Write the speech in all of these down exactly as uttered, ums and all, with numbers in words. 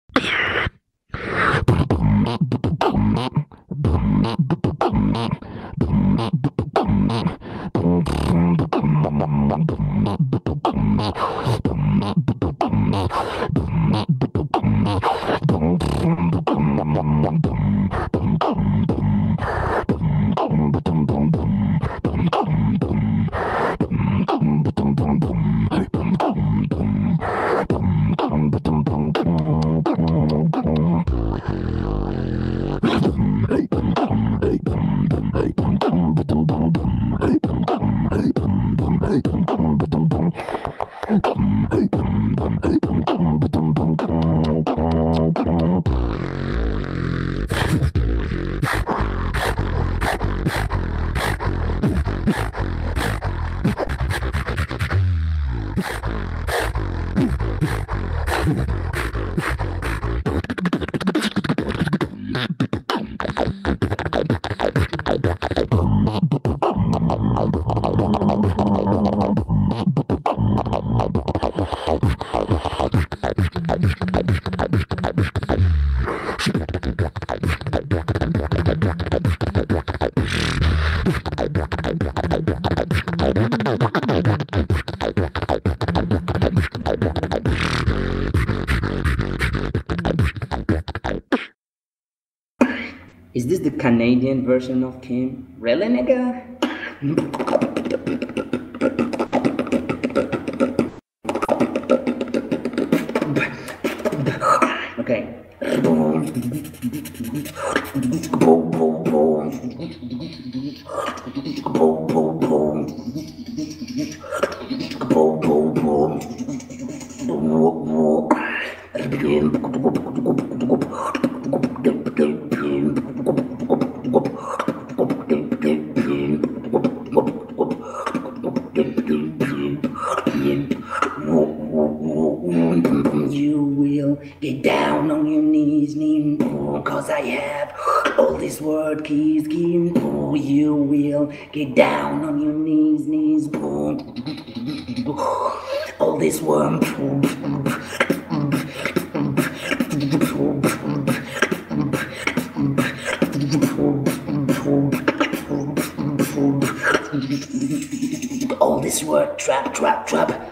Is this the Canadian version of Kim? Really, nigga? Okay. You will get down on your knees, cause I have all these word keys. You will get down on your knees, knees. All this worm. All this word trap, trap, trap.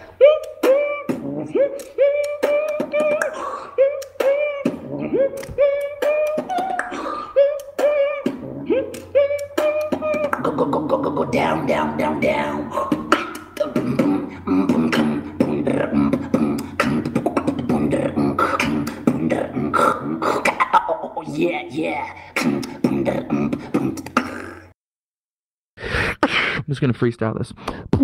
Go, go, go, go, go, go down, down, down, down. Oh, yeah, yeah. I'm just gonna freestyle this.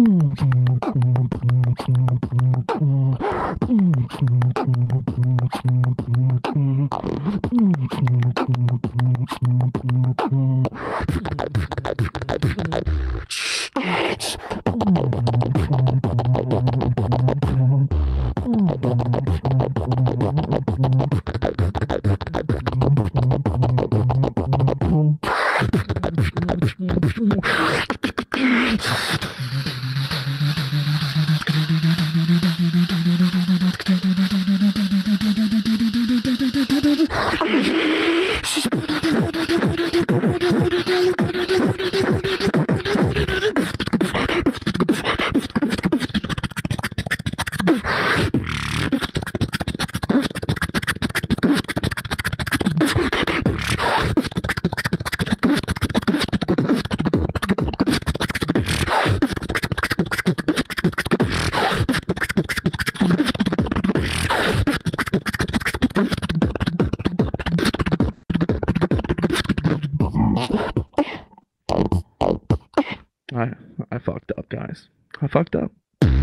I I fucked up, guys. I fucked up.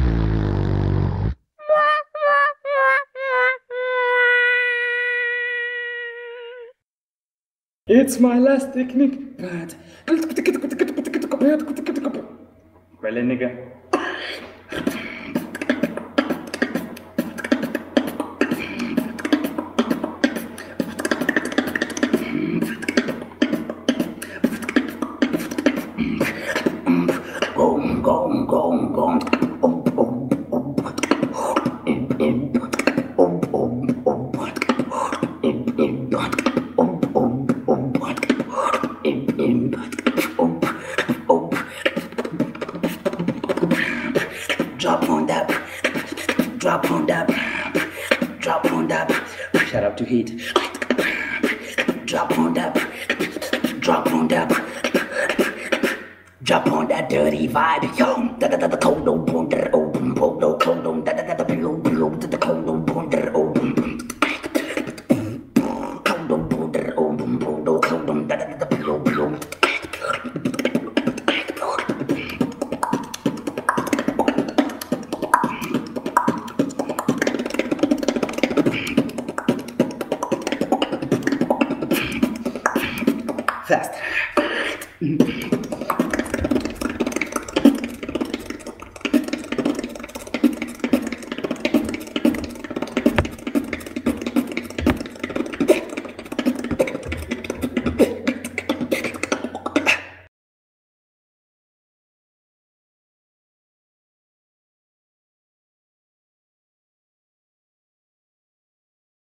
It's my last technique, but really, nigga. Gong, gong, gong, gong. Um, um, um. Um, um, um, um. drop on that, drop on that, drop on that. Shout out to Heat. Drop on that, drop on that, drop on that dirty vibe, yo. Da da da da cold